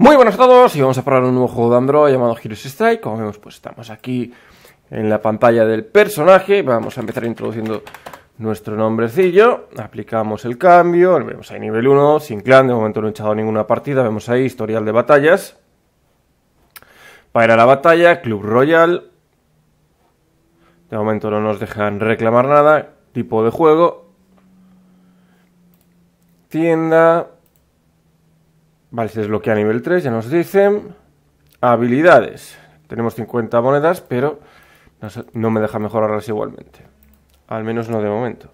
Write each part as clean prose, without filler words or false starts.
Muy buenas a todos y vamos a probar un nuevo juego de Android llamado Heroes Strike. Como vemos, pues estamos aquí en la pantalla del personaje. Vamos a empezar introduciendo nuestro nombrecillo. Aplicamos el cambio. Vemos ahí nivel 1, sin clan. De momento no he echado ninguna partida. Vemos ahí historial de batallas. Para ir a la batalla, Club Royal. De momento no nos dejan reclamar nada. Tipo de juego. Tienda. Vale, se desbloquea a nivel 3, ya nos dicen. Habilidades. Tenemos 50 monedas, pero no me deja mejorarlas igualmente. Al menos no de momento.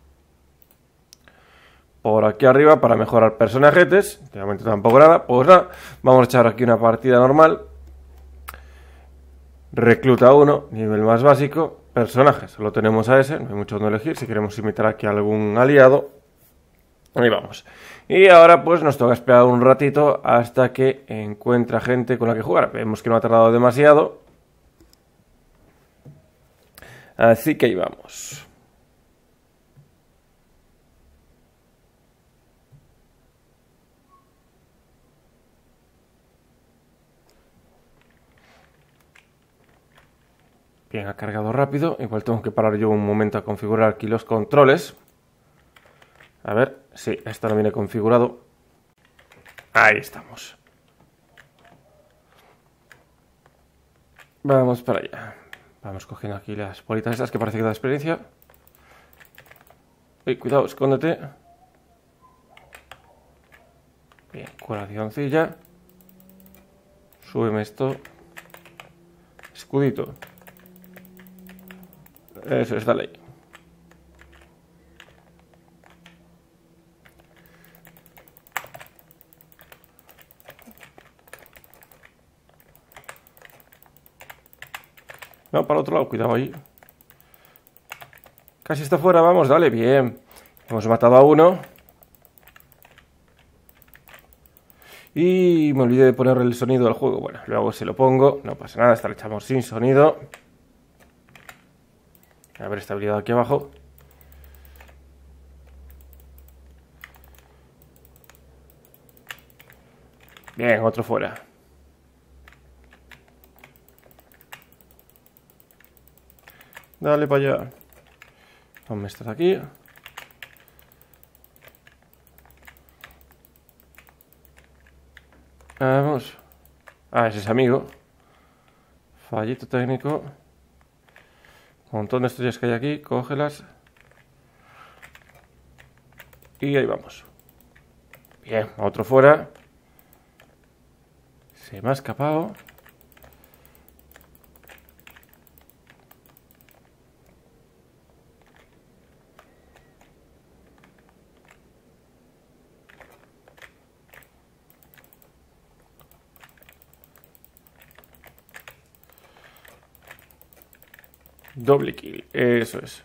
Por aquí arriba, para mejorar personajes. De momento tampoco nada. Pues nada, vamos a echar aquí una partida normal. Recluta 1, nivel más básico. Personajes, solo tenemos a ese, no hay mucho donde elegir. Si queremos imitar aquí a algún aliado, ahí vamos. Y ahora pues nos toca esperar un ratito hasta que encuentra gente con la que jugar. Vemos que no ha tardado demasiado. Así que ahí vamos. Bien, ha cargado rápido. Igual tengo que parar yo un momento a configurar aquí los controles. A ver, sí, esto no viene configurado. Ahí estamos. Vamos para allá. Vamos cogiendo aquí las bolitas estas que parece que da experiencia. Uy, cuidado, escóndete. Bien, curacioncilla. Súbeme esto. Escudito. Eso es, dale ahí. No, para el otro lado, cuidado ahí. Casi está fuera, vamos, dale, bien. Hemos matado a uno. Y me olvidé de ponerle el sonido al juego. Bueno, luego se lo pongo, no pasa nada, esta le echamos sin sonido. A ver esta habilidad aquí abajo. Bien, otro fuera. Dale para allá. Ponme estas aquí. Vamos. Ah, ese es amigo. Fallito técnico. Un montón de estrellas que hay aquí. Cógelas. Y ahí vamos. Bien, otro fuera. Se me ha escapado. Doble kill, eso es.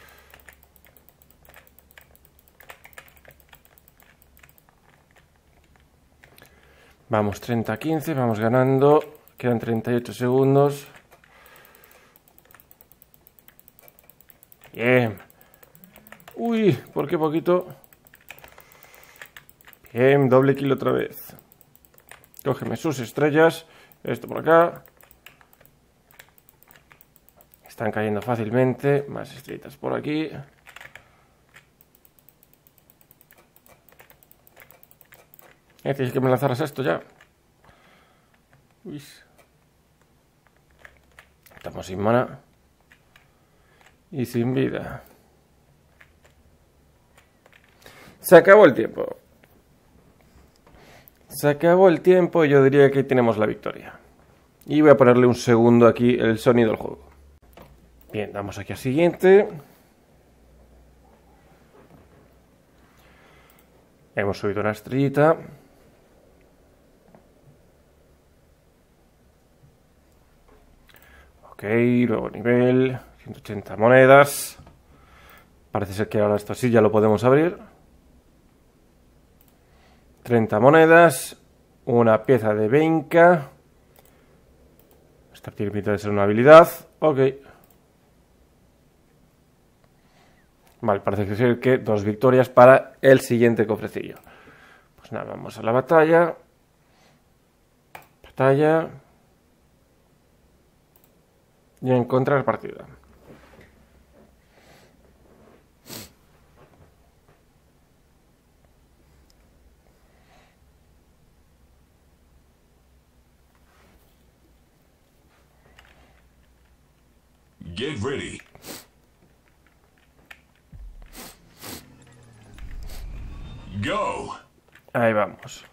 Vamos 30-15, vamos ganando. Quedan 38 segundos. Bien. Uy, ¿por qué poquito? Bien, doble kill otra vez. Cógeme sus estrellas. Esto por acá. Están cayendo fácilmente. Más estrellitas por aquí. Tienes que me lanzaras esto ya. Uy. Estamos sin mana. Y sin vida. Se acabó el tiempo. Se acabó el tiempo y yo diría que ahí tenemos la victoria. Y voy a ponerle un segundo aquí el sonido del juego. Bien, damos aquí a siguiente. Hemos subido una estrellita. Ok, nuevo nivel. 180 monedas. Parece ser que ahora esto sí ya lo podemos abrir. 30 monedas. Una pieza de Benka. Esta tiene pinta de ser una habilidad. Ok. Vale, parece ser que 2 victorias para el siguiente cofrecillo. Pues nada, vamos a la batalla. Batalla. Y encontrar partida. Get ready. Go. Ahí vamos.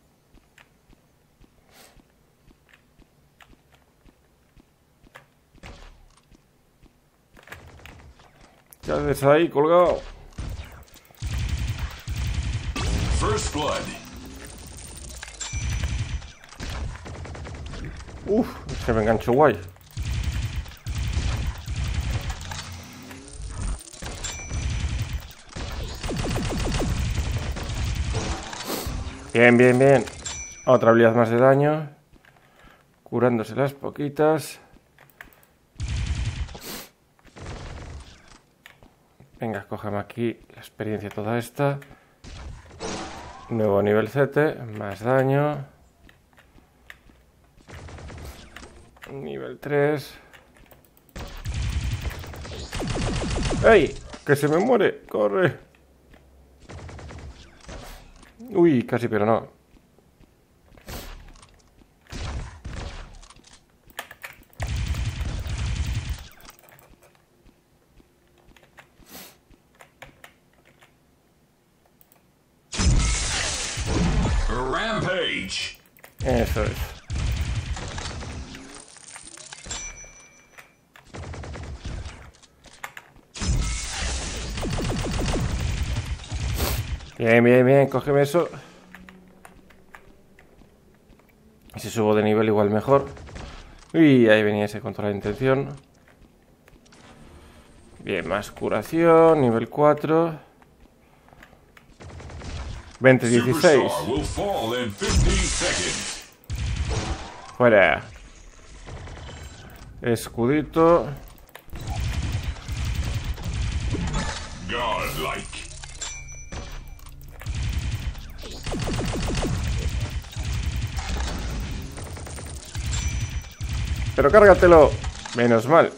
¿Qué haces ahí, colgado? First blood. Uf, se me enganchó guay. Bien, bien, bien. Otra habilidad más de daño. Curándose las poquitas. Venga, cógeme aquí la experiencia toda esta. Nuevo nivel 7, más daño. Nivel 3. ¡Ey! ¡Que se me muere! ¡Corre! Uy, casi, pero no. Rampage. Eso es. Bien, bien, bien, cógeme eso. Y si subo de nivel igual mejor. Uy, ahí venía ese control de intención. Bien, más curación, nivel 4. 20-16. Superstar will fall in 15 seconds. Fuera. Escudito. Godlike. Pero cárgatelo. Menos mal.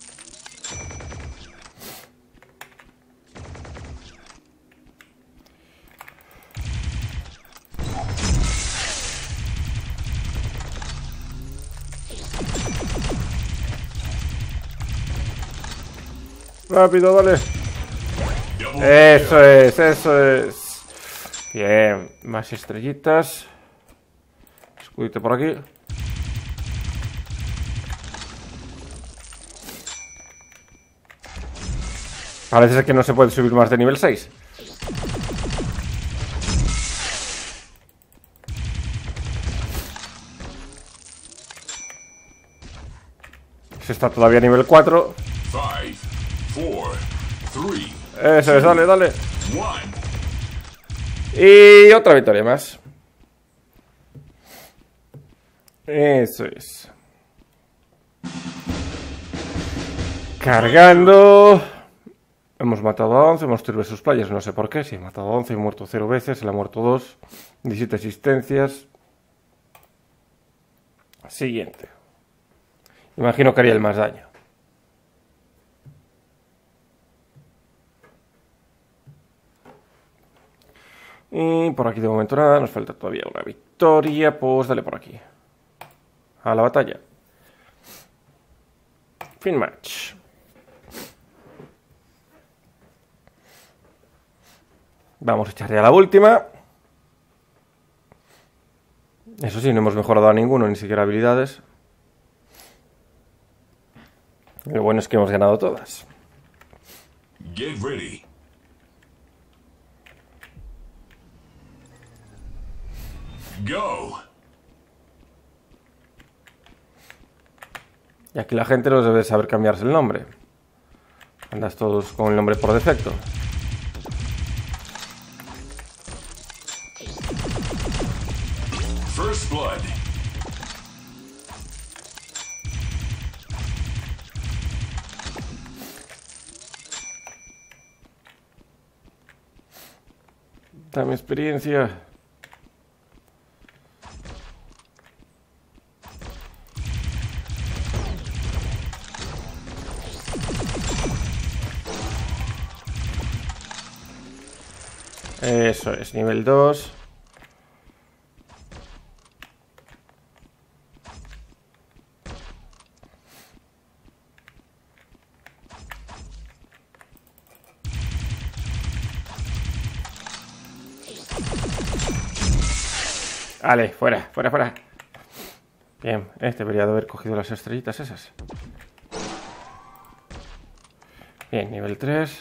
Rápido, dale. Eso es, eso es. Bien, más estrellitas. Escudito por aquí. Parece ser que no se puede subir más de nivel 6. Se está todavía a nivel 4. 5, 4, 3. Eso es, dale, dale. 1. Y otra victoria más. Eso es. Cargando. Hemos matado a 11, hemos tenido sus playas, no sé por qué. Si he matado a 11, he muerto 0 veces, él ha muerto 2. 17 asistencias. Siguiente. Imagino que haría el más daño. Y por aquí de momento nada, nos falta todavía una victoria. Pues dale por aquí. A la batalla. Fin match. Vamos a echar ya la última. Eso sí, no hemos mejorado a ninguno, ni siquiera habilidades. Lo bueno es que hemos ganado todas. Get ready. Go. Y aquí la gente no debe saber cambiarse el nombre. Andas todos con el nombre por defecto. First blood. Dame experiencia. Eso es, nivel 2. Vale, fuera, fuera, fuera. Bien, debería de haber cogido las estrellitas esas. Bien, nivel 3.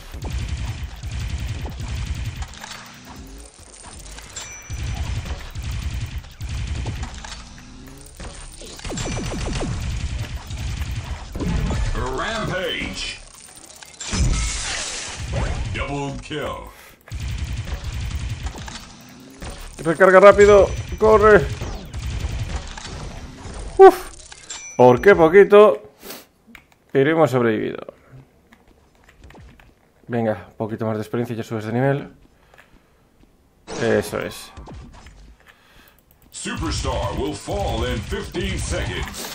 Rampage. Double kill. Recarga rápido, corre. Uf, por qué poquito, pero hemos sobrevivido. Venga, un poquito más de experiencia y ya subes de nivel. Eso es. Superstar will fall in 15 seconds.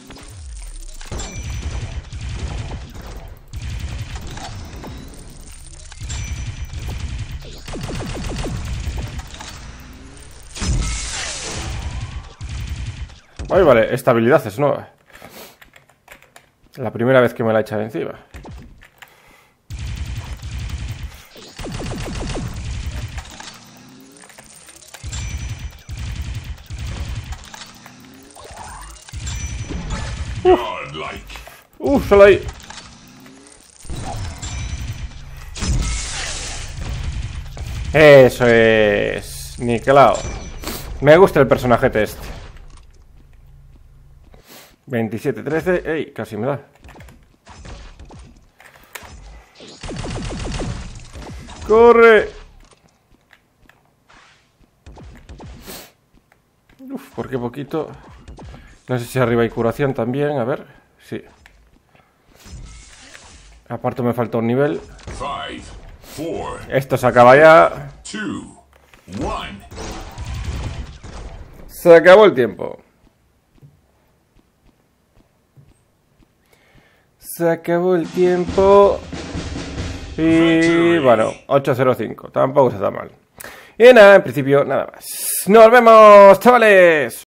Ay, vale, esta habilidad es nueva. La primera vez que me la he echado encima. Godlike. Solo ahí. Eso es. Niquelao. Me gusta el personaje este. 27-13. ¡Ey! Casi me da. ¡Corre! Uf, ¿por qué poquito? No sé si arriba hay curación también. A ver. Sí. Aparte me falta un nivel. 5, 4, Esto se acaba ya. 2, 1. Se acabó el tiempo. Se acabó el tiempo. Y bueno, 8:05. Tampoco está tan mal. Y nada, en principio, nada más. ¡Nos vemos, chavales!